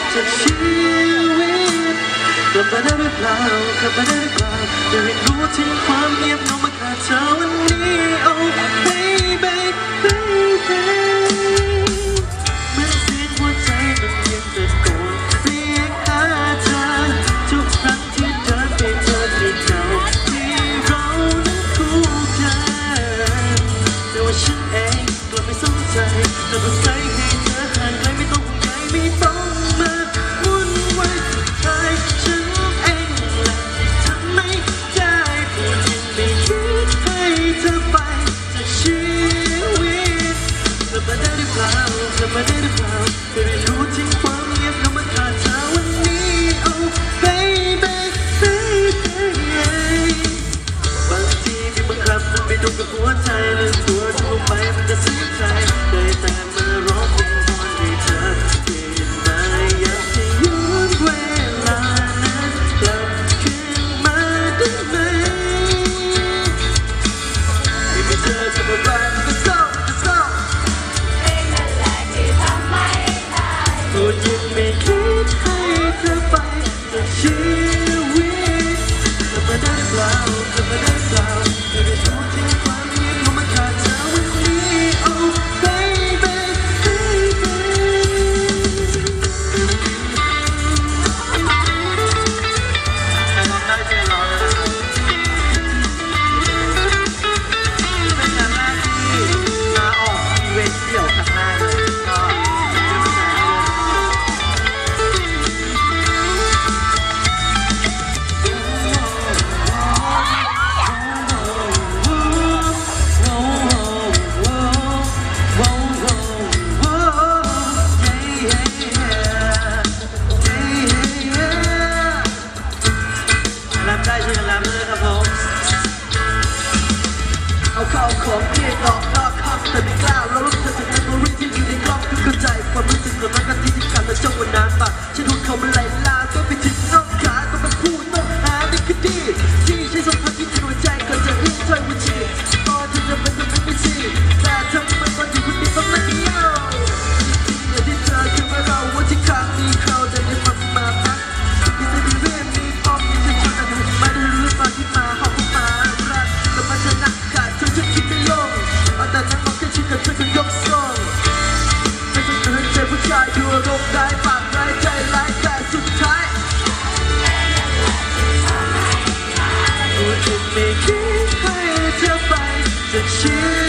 จากชีวิตกลับมาได้หรือเปล่ากลับมาได้หรือเปล่าได้เรียนรู้ทิ้งความเงียบลงมาขาดเธอวันนี้ oh baby baby เมื่อเสียงหัวใจมันยังตะโกนเรียกหาเธอทุกครั้งที่เดินไปเจอที่เก่าที่เรานั้นคู่กันแต่ว่าฉันเองกลับไม่สนใจแต่ก็ใส่ให้เธอห่างไกลไม่ต้องห่วงใยไม่ต้องมาวุ่นวายสุดท้ายฉันเองแหละที่ทำไม่ได้พูดยังไม่คิดให้เธอไปจากชีวิตกลับมาได้หรือเปล่ากลับมาได้หรือเปล่าจะได้รู้ทิ้งความเงียบแล้วมาขาดเธอวันนี้ oh baby baby บางทีที่บังคับมันไม่ถูกกับหัวใจเลยตัวทั่วไปมันจะซึ้งใจได้แต่มาร้องเพลงวอนให้เธอเปลี่ยนมาอยากจะย้อนเวลานั้นกลับคืนมาได้ไหมที่ไม่เจอจะมาบ้านก็เศร้าก็เศร้าเองนั่นแหละที่ทำไม่ได้พูดยังไม่คิดให้เธอไปจากชีวิตกลับมาได้หรือเปล่ากลับมาได้หรือเปล่าจะได้รู้ทิ้งความเงียบแล้วมาขาดเธอวันนี้ oh baby baby ใครร้องได้ช่วยร้องนะครับเป็นงานแรกที่มาออกอีเวนต์เดี่ยวครั้งแรกเลยก็เป็นงานรับได้ช่วยกันรับเลยครับผมเอาเข้าของเรียกหลอกล่อคำแต่ไม่กล้าเรารู้เธอจากเมมโมรี่ที่อยู่ในกล้องคือเข้าใจความรู้สึกของรักกันที่กันและจ้องวันนานปากฉันถูกเขามันไหลลาก็ไปถึงน้องขาต้องมาพูดต้องหาในคดีที่ใช้สัมผัสที่จะหัวใจก่อนจะเรียกถ้อยวันชีตอนที่จะเป็นต้องไม่ชีแต่ทำไมตอนอยู่คนเดียวต้องมาเดียวอย่างที่เธอคือว่าเราวันที่ข้างมีเขาจะได้ฟังมาพักที่จะมีเรื่องมีปอมมีฉันชอบกันมาได้รู้ตอนที่มาห้องมารักแต่มันจะหนักขาดเธอฉันคิดไม่ลงแต่นั้นมองแค่ชื่อกับเธอก็ยกทรงไม่ต้องเตือนใจผู้ชายดูอารมณ์ได้ปากร้ายใจร้ายแต่สุดท้ายกูจะไม่คิดให้เธอไปจากชีวิต